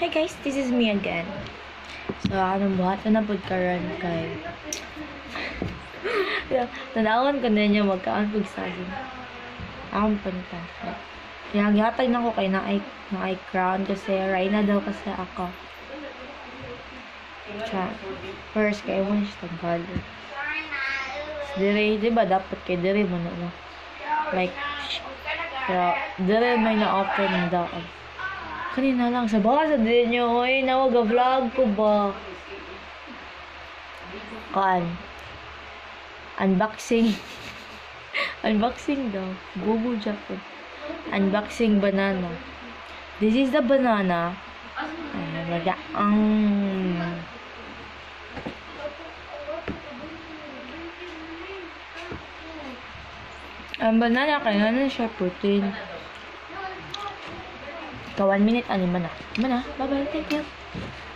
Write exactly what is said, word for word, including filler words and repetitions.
Hi guys, this is me again. So, anong buhat na pagkaroon kay... Tanawan ko na niya magkaan pagsagin. Akong punta. Kaya gihatag na ko kay na-eye na crown kasi Rayna daw kasi ako. Siya. First, kaya mo siya tanggal. Dire, di ba dapat kay dire mo na no? Like, pero dire may na-open daw. Kanina lang, sa baka sa din nyo, oy, nawag-vlog ko ba? Kaan? Unboxing. Unboxing daw. Bobo Japan. Unboxing banana. This is the banana. Ay, maga. Ang... Ang banana, kaya na siya protein. Ka one minute, ano man na. Man na. Bye-bye. Thank you.